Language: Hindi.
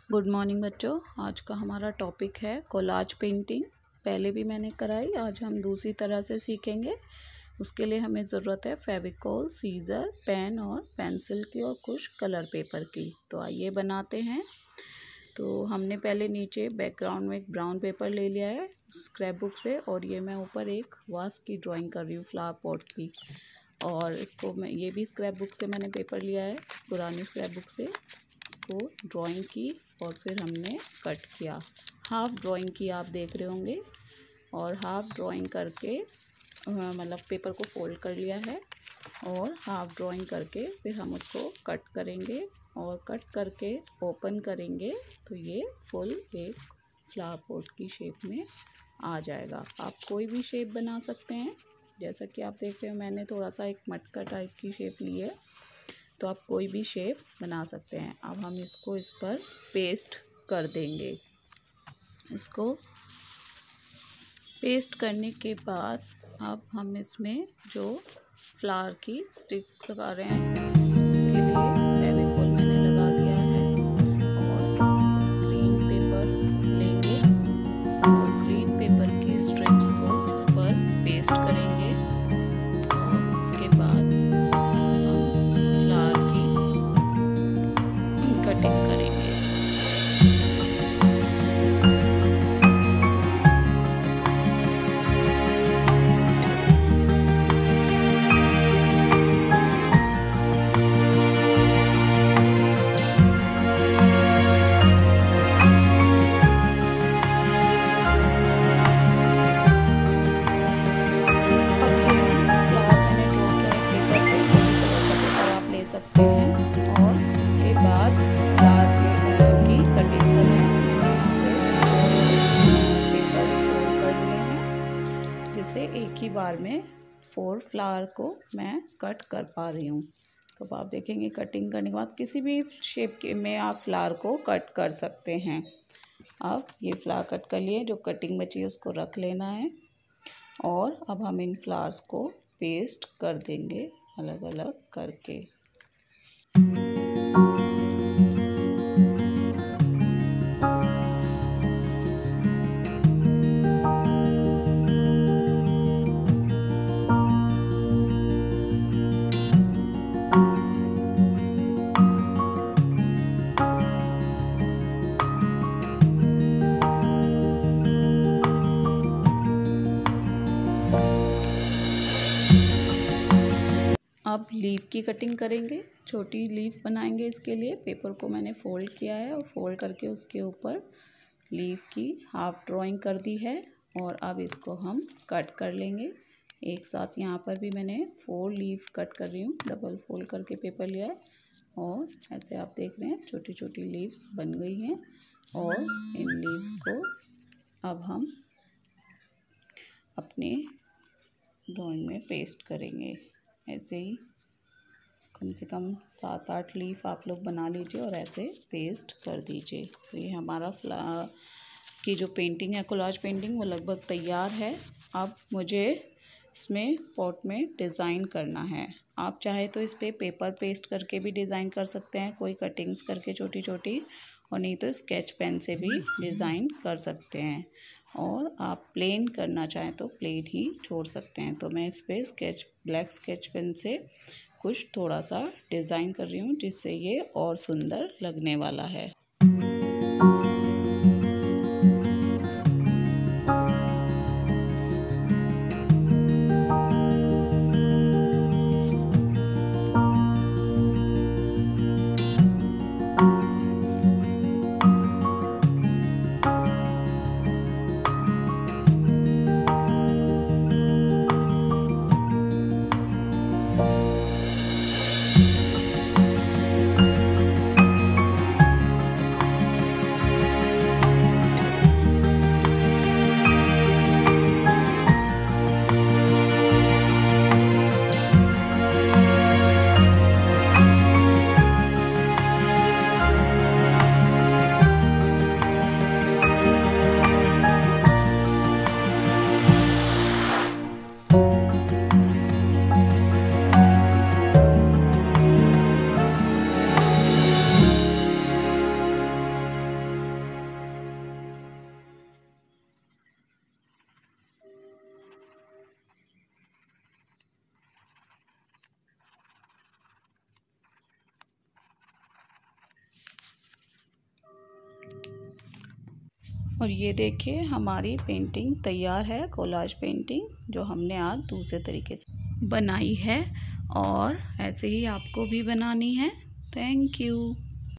गुड मॉर्निंग बच्चों। आज का हमारा टॉपिक है कोलाज पेंटिंग। पहले भी मैंने कराई, आज हम दूसरी तरह से सीखेंगे। उसके लिए हमें ज़रूरत है फेविकोल, सीज़र, पेन और पेंसिल की और कुछ कलर पेपर की। तो आइए बनाते हैं। तो हमने पहले नीचे बैकग्राउंड में एक ब्राउन पेपर ले लिया है स्क्रैप बुक से, और ये मैं ऊपर एक वास की ड्राइंग कर रही हूँ, फ्लावर पॉट की। और इसको मैं ये भी स्क्रैप बुक से मैंने पेपर लिया है, पुरानी स्क्रैप बुक से। को ड्राइंग की और फिर हमने कट किया। हाफ ड्राइंग की आप देख रहे होंगे, और हाफ ड्राइंग करके मतलब पेपर को फोल्ड कर लिया है, और हाफ ड्राइंग करके फिर हम उसको कट करेंगे, और कट करके ओपन करेंगे तो ये फुल एक फ्लावर पॉट की शेप में आ जाएगा। आप कोई भी शेप बना सकते हैं। जैसा कि आप देख रहे हो, मैंने थोड़ा सा एक मटका टाइप की शेप ली है, तो आप कोई भी शेप बना सकते हैं। अब हम इसको इस पर पेस्ट कर देंगे। इसको पेस्ट करने के बाद अब हम इसमें जो फ्लावर की स्टिक्स लगा रहे हैं, उसके लिए फेविकोल मैंने लगा दिया है, और ग्रीन पेपर लेंगे और ग्रीन पेपर की स्ट्रिप्स को इस पर पेस्ट करेंगे। और उसके बाद कटिंग करेंगे। आप ले सकते हैं, और उसके बाद फ्लावर की कटिंग पेपर फोल्ड कर लिए हैं, जिससे एक ही बार में 4 फ्लावर को मैं कट कर पा रही हूँ। तो आप देखेंगे कटिंग करने के बाद किसी भी शेप के में आप फ्लावर को कट कर सकते हैं। अब ये फ्लावर कट कर लिए, जो कटिंग बची है उसको रख लेना है, और अब हम इन फ्लावर्स को पेस्ट कर देंगे अलग अलग करके। अब लीफ की कटिंग करेंगे, छोटी लीफ बनाएंगे। इसके लिए पेपर को मैंने फोल्ड किया है, और फोल्ड करके उसके ऊपर लीफ की हाफ ड्राइंग कर दी है, और अब इसको हम कट कर लेंगे एक साथ। यहाँ पर भी मैंने 4 लीफ कट कर रही हूँ, डबल फोल्ड करके पेपर लिया है, और ऐसे आप देख रहे हैं छोटी छोटी लीव्स बन गई हैं। और इन लीव्स को अब हम अपने ड्राइंग में पेस्ट करेंगे। ऐसे ही कम से कम 7-8 लीफ आप लोग बना लीजिए और ऐसे पेस्ट कर दीजिए। तो ये हमारा फ्लावर की जो पेंटिंग है, कोलाज पेंटिंग, वो लगभग तैयार है। अब मुझे इसमें पॉट में डिज़ाइन करना है। आप चाहे तो इस पर पेपर पेस्ट करके भी डिज़ाइन कर सकते हैं, कोई कटिंग्स करके छोटी छोटी, और नहीं तो स्केच पेन से भी डिज़ाइन कर सकते हैं। और आप प्लेन करना चाहें तो प्लेन ही छोड़ सकते हैं। तो मैं इस पर ब्लैक स्केच पेन से कुछ थोड़ा सा डिज़ाइन कर रही हूँ, जिससे ये और सुंदर लगने वाला है। और ये देखिए हमारी पेंटिंग तैयार है, कोलाज पेंटिंग, जो हमने आज दूसरे तरीके से बनाई है। और ऐसे ही आपको भी बनानी है। Thank you.